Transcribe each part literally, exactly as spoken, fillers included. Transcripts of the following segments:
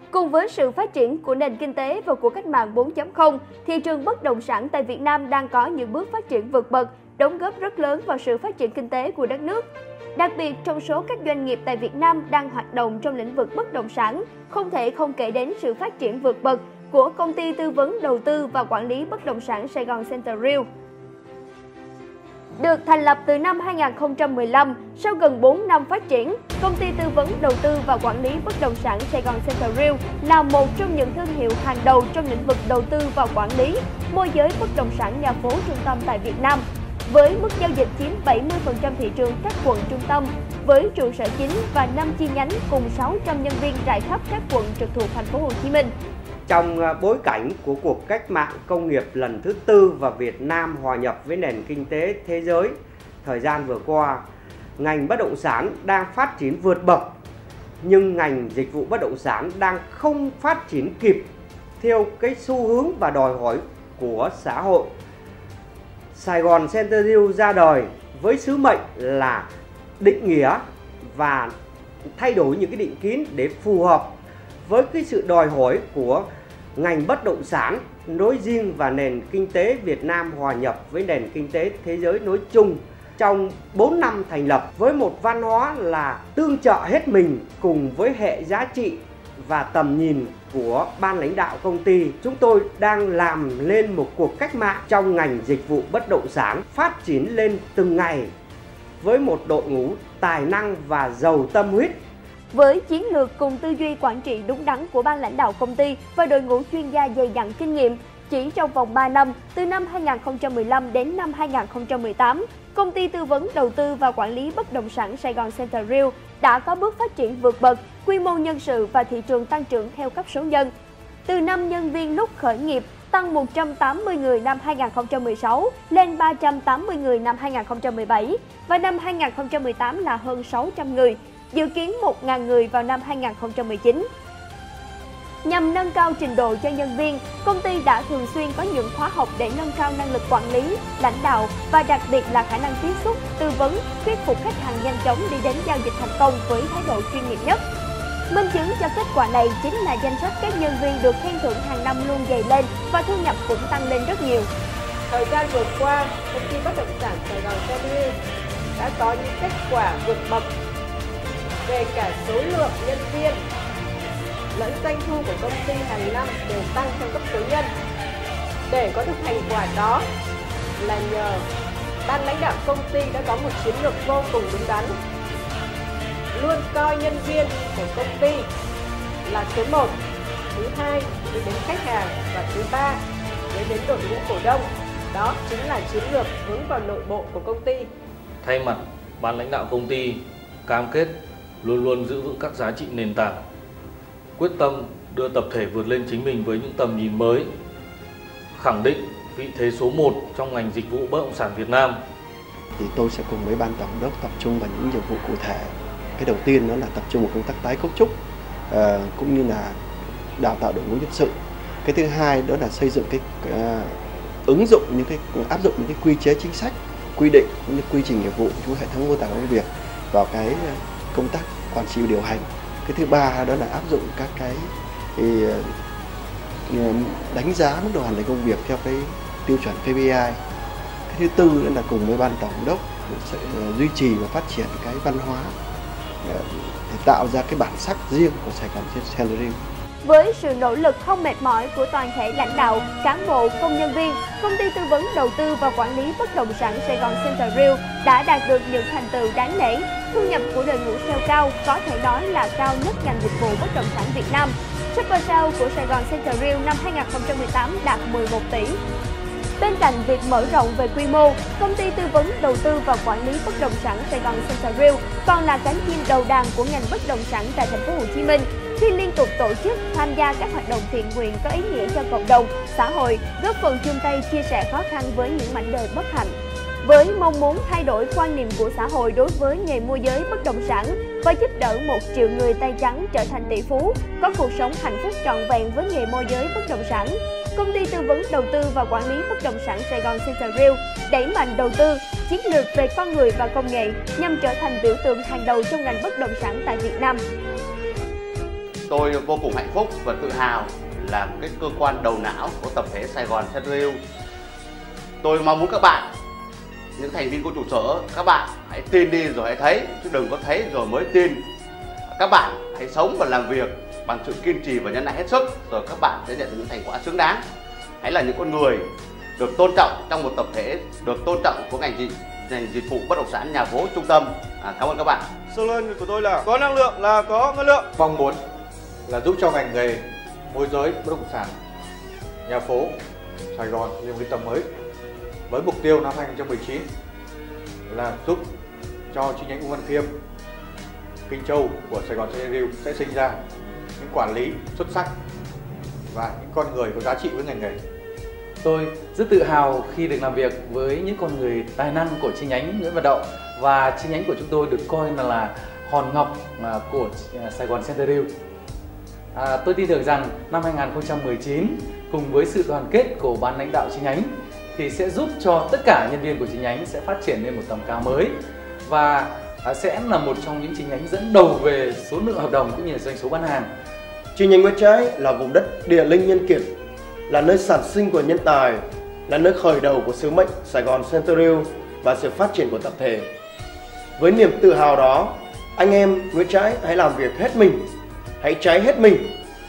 Cùng với sự phát triển của nền kinh tế và cuộc cách mạng bốn chấm không, thị trường bất động sản tại Việt Nam đang có những bước phát triển vượt bậc, đóng góp rất lớn vào sự phát triển kinh tế của đất nước. Đặc biệt, trong số các doanh nghiệp tại Việt Nam đang hoạt động trong lĩnh vực bất động sản, không thể không kể đến sự phát triển vượt bậc của công ty tư vấn đầu tư và quản lý bất động sản Sài Gòn Centerville. Được thành lập từ năm hai nghìn không trăm mười lăm, sau gần bốn năm phát triển, công ty tư vấn đầu tư và quản lý bất động sản Sài Gòn Centerville là một trong những thương hiệu hàng đầu trong lĩnh vực đầu tư và quản lý, môi giới bất động sản nhà phố trung tâm tại Việt Nam. Với mức giao dịch chiếm bảy mươi phần trăm thị trường các quận trung tâm, với trụ sở chính và năm chi nhánh cùng sáu trăm nhân viên rải khắp các quận trực thuộc thành phố Hồ Chí Minh. Trong bối cảnh của cuộc cách mạng công nghiệp lần thứ tư và Việt Nam hòa nhập với nền kinh tế thế giới, thời gian vừa qua, ngành bất động sản đang phát triển vượt bậc, nhưng ngành dịch vụ bất động sản đang không phát triển kịp theo cái xu hướng và đòi hỏi của xã hội. Sài Gòn Centerville ra đời với sứ mệnh là định nghĩa và thay đổi những cái định kiến để phù hợp với cái sự đòi hỏi của ngành bất động sản nói riêng và nền kinh tế Việt Nam hòa nhập với nền kinh tế thế giới nói chung. Trong bốn năm thành lập với một văn hóa là tương trợ hết mình cùng với hệ giá trị và tầm nhìn của ban lãnh đạo công ty, chúng tôi đang làm lên một cuộc cách mạng trong ngành dịch vụ bất động sản, phát triển lên từng ngày với một đội ngũ tài năng và giàu tâm huyết. Với chiến lược cùng tư duy quản trị đúng đắn của ban lãnh đạo công ty và đội ngũ chuyên gia dày dặn kinh nghiệm, chỉ trong vòng ba năm, từ năm hai nghìn không trăm mười lăm đến năm hai nghìn không trăm mười tám, công ty tư vấn đầu tư và quản lý bất động sản Sài Gòn Centerville đã có bước phát triển vượt bậc, quy mô nhân sự và thị trường tăng trưởng theo cấp số nhân. Từ năm nhân viên lúc khởi nghiệp, tăng một trăm tám mươi người năm hai nghìn không trăm mười sáu lên ba trăm tám mươi người năm hai nghìn không trăm mười bảy và năm hai nghìn không trăm mười tám là hơn sáu trăm người, dự kiến một nghìn người vào năm hai nghìn không trăm mười chín. Nhằm nâng cao trình độ cho nhân viên, công ty đã thường xuyên có những khóa học để nâng cao năng lực quản lý, lãnh đạo và đặc biệt là khả năng tiếp xúc, tư vấn, thuyết phục khách hàng nhanh chóng đi đến giao dịch thành công với thái độ chuyên nghiệp nhất. Minh chứng cho kết quả này chính là danh sách các nhân viên được khen thưởng hàng năm luôn dày lên và thu nhập cũng tăng lên rất nhiều. Thời gian vừa qua, công ty bất động sản Sài Gòn Centerville đã có những kết quả vượt bậc về cả số lượng nhân viên lẫn doanh thu của công ty hàng năm đều tăng theo cấp số nhân. Để có được thành quả đó là nhờ ban lãnh đạo công ty đã có một chiến lược vô cùng đúng đắn, luôn coi nhân viên của công ty là số một, thứ hai đến khách hàng và thứ ba đến đội ngũ cổ đông. Đó chính là chiến lược hướng vào nội bộ của công ty. Thay mặt ban lãnh đạo công ty cam kết luôn luôn giữ vững các giá trị nền tảng, quyết tâm đưa tập thể vượt lên chính mình với những tầm nhìn mới, khẳng định vị thế số một trong ngành dịch vụ bất động sản Việt Nam. Thì tôi sẽ cùng với ban tổng đốc tập trung vào những nhiệm vụ cụ thể. Cái đầu tiên đó là tập trung vào công tác tái cấu trúc uh, cũng như là đào tạo đội ngũ nhân sự. Cái thứ hai đó là xây dựng cái uh, ứng dụng những cái áp dụng những cái quy chế chính sách, quy định cũng như quy trình nghiệp vụ trong hệ thống mô tả công việc vào cái công tác quản trị và điều hành. Cái thứ ba đó là áp dụng các cái thì, đánh giá mức độ hoàn thành công việc theo cái tiêu chuẩn K P I. Cái thứ tư đó là cùng với ban tổng đốc sẽ duy trì và phát triển cái văn hóa để tạo ra cái bản sắc riêng của Sài Gòn Centerville. Với sự nỗ lực không mệt mỏi của toàn thể lãnh đạo, cán bộ, công nhân viên, công ty tư vấn đầu tư và quản lý bất động sản Sài Gòn Centerville đã đạt được những thành tựu đáng nể. Thu nhập của đội ngũ sale cao có thể nói là cao nhất ngành dịch vụ bất động sản Việt Nam. Super sale của Sài Gòn Centerville năm hai nghìn không trăm mười tám đạt mười một tỷ. Bên cạnh việc mở rộng về quy mô, công ty tư vấn đầu tư và quản lý bất động sản Sài Gòn Centerville còn là cánh chim đầu đàn của ngành bất động sản tại thành phố Hồ Chí Minh, khi liên tục tổ chức tham gia các hoạt động thiện nguyện có ý nghĩa cho cộng đồng, xã hội, góp phần chung tay chia sẻ khó khăn với những mảnh đời bất hạnh. Với mong muốn thay đổi quan niệm của xã hội đối với nghề môi giới bất động sản và giúp đỡ một triệu người tay trắng trở thành tỷ phú, có cuộc sống hạnh phúc trọn vẹn với nghề môi giới bất động sản, công ty tư vấn đầu tư và quản lý bất động sản Sài Gòn Centerville đẩy mạnh đầu tư, chiến lược về con người và công nghệ nhằm trở thành biểu tượng hàng đầu trong ngành bất động sản tại Việt Nam. Tôi vô cùng hạnh phúc và tự hào là một cái cơ quan đầu não của tập thể Sài Gòn Central. Tôi mong muốn các bạn, những thành viên của trụ sở, các bạn hãy tin đi rồi hãy thấy, chứ đừng có thấy rồi mới tin. Các bạn hãy sống và làm việc bằng sự kiên trì và nhẫn nại hết sức, rồi các bạn sẽ nhận được những thành quả xứng đáng. Hãy là những con người được tôn trọng trong một tập thể, được tôn trọng của ngành dịch, ngành dịch vụ bất động sản nhà phố trung tâm. À, cảm ơn các bạn. Slogan của tôi là có năng lượng là có ngân lượng. Mong muốn là giúp cho ngành nghề môi giới bất động sản nhà phố Sài Gòn lên một cái tầm mới, với mục tiêu năm hai nghìn không trăm mười chín là giúp cho chi nhánh Ung Văn Khiêm, Kinh Châu của Sài Gòn Central sẽ sinh ra những quản lý xuất sắc và những con người có giá trị với ngành nghề. Tôi rất tự hào khi được làm việc với những con người tài năng của chi nhánh Nguyễn Văn Đậu, và chi nhánh của chúng tôi được coi là, là hòn ngọc của Sài Gòn Central. À, tôi tin tưởng rằng năm hai nghìn không trăm mười chín cùng với sự đoàn kết của ban lãnh đạo chi nhánh thì sẽ giúp cho tất cả nhân viên của chi nhánh sẽ phát triển lên một tầm cao mới, và à, sẽ là một trong những chi nhánh dẫn đầu về số lượng hợp đồng cũng như là doanh số bán hàng. Chi nhánh Nguyễn Trãi là vùng đất địa linh nhân kiệt, là nơi sản sinh của nhân tài, là nơi khởi đầu của sứ mệnh Sài Gòn Central và sự phát triển của tập thể. Với niềm tự hào đó, anh em Nguyễn Trãi hãy làm việc hết mình, hãy cháy hết mình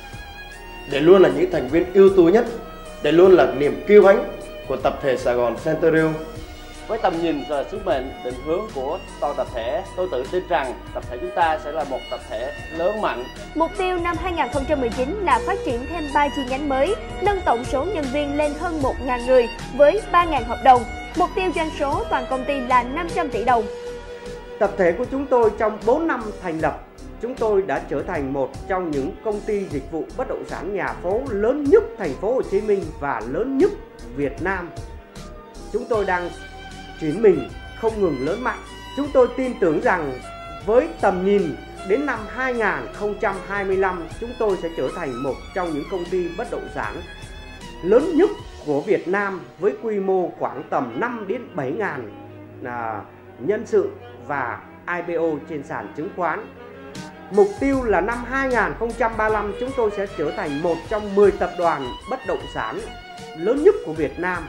để luôn là những thành viên ưu tú nhất, để luôn là niềm kiêu hãnh của tập thể Sài Gòn Central. Với tầm nhìn và sứ mệnh định hướng của toàn tập thể, tôi tự tin rằng tập thể chúng ta sẽ là một tập thể lớn mạnh. Mục tiêu năm hai nghìn không trăm mười chín là phát triển thêm ba chi nhánh mới, nâng tổng số nhân viên lên hơn một nghìn người với ba nghìn hợp đồng. Mục tiêu doanh số toàn công ty là năm trăm tỷ đồng. Tập thể của chúng tôi trong bốn năm thành lập, chúng tôi đã trở thành một trong những công ty dịch vụ bất động sản nhà phố lớn nhất thành phố Hồ Chí Minh và lớn nhất Việt Nam. Chúng tôi đang chuyển mình không ngừng lớn mạnh. Chúng tôi tin tưởng rằng với tầm nhìn đến năm hai nghìn không trăm hai mươi lăm, chúng tôi sẽ trở thành một trong những công ty bất động sản lớn nhất của Việt Nam với quy mô khoảng tầm năm đến bảy nghìn à, nhân sự và I P O trên sàn chứng khoán. Mục tiêu là năm hai nghìn không trăm ba mươi lăm chúng tôi sẽ trở thành một trong mười tập đoàn bất động sản lớn nhất của Việt Nam.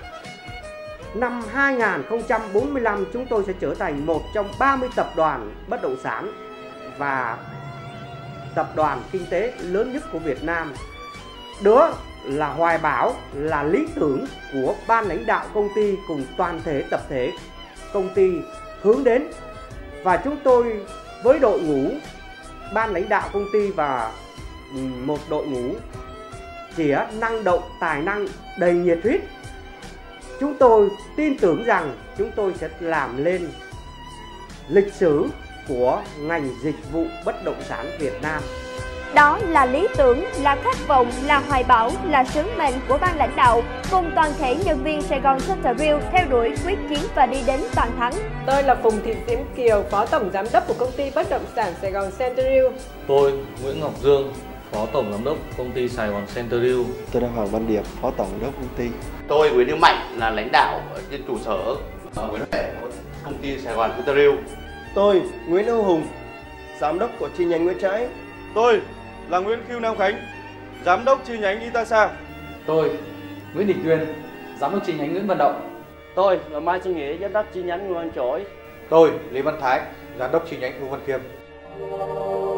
Năm hai nghìn không trăm bốn mươi lăm chúng tôi sẽ trở thành một trong ba mươi tập đoàn bất động sản và tập đoàn kinh tế lớn nhất của Việt Nam. Đó là hoài bão, là lý tưởng của ban lãnh đạo công ty cùng toàn thể tập thể công ty hướng đến. Và chúng tôi với đội ngũ ban lãnh đạo công ty và một đội ngũ chĩa năng động, tài năng, đầy nhiệt huyết, chúng tôi tin tưởng rằng chúng tôi sẽ làm lên lịch sử của ngành dịch vụ bất động sản Việt Nam. Đó là lý tưởng, là khát vọng, là hoài bão, là sứ mệnh của ban lãnh đạo cùng toàn thể nhân viên Sài Gòn Central theo đuổi quyết chiến và đi đến toàn thắng. Tôi là Phùng Thị Diễm Kiều, Phó Tổng Giám đốc của công ty bất động sản Sài Gòn Central. Tôi Nguyễn Ngọc Dương, Phó Tổng Giám đốc công ty Sài Gòn Central. Tôi là Hoàng Văn Điệp, Phó Tổng Giám đốc công ty. Tôi Nguyễn Hữu Mạnh là lãnh đạo ở trên trụ sở ở Nguyễn Huệ của công ty Sài Gòn Central. Tôi Nguyễn Hữu Hùng, Giám đốc của chi nhánh Nguyễn Trãi. Tôi là Nguyễn Khiêu Nam Khánh, Giám đốc chi nhánh Itasa. Tôi Nguyễn Đình Tuyên, Giám đốc chi nhánh Nguyễn Văn Đậu. Tôi là Mai Xuân Nghĩa, Giám đốc chi nhánh Nguyễn Văn Chỗi. Tôi Lý Văn Thái, Giám đốc chi nhánh Ung Văn Khiêm.